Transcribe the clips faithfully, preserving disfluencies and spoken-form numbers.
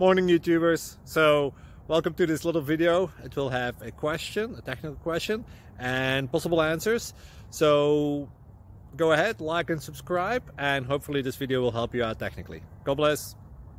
Morning YouTubers. So welcome to this little video. It will have a question, a technical question, and possible answers. So go ahead, like and subscribe, and hopefully this video will help you out technically. God bless.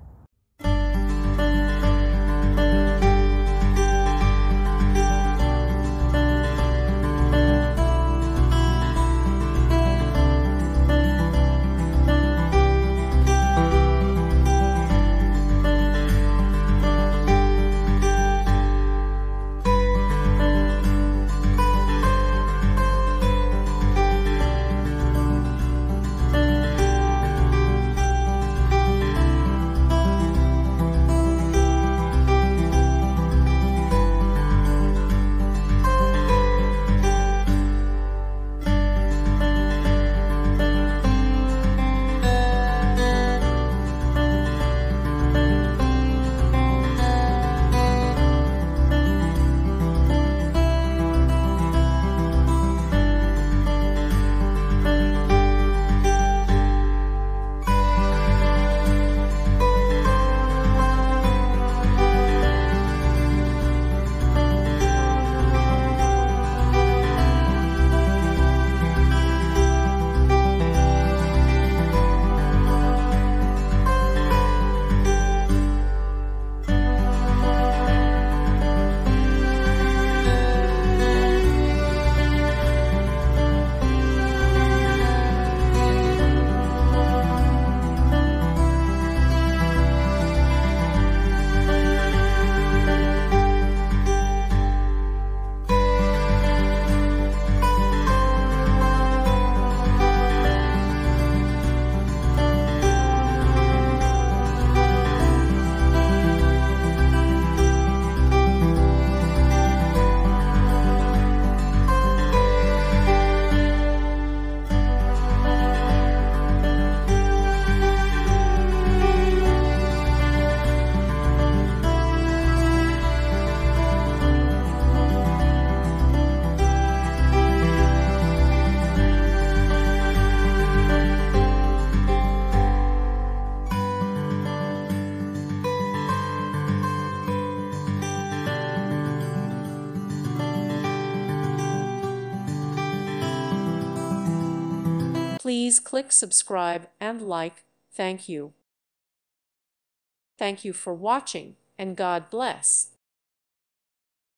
Please click subscribe and like. Thank you. Thank you for watching, and God bless.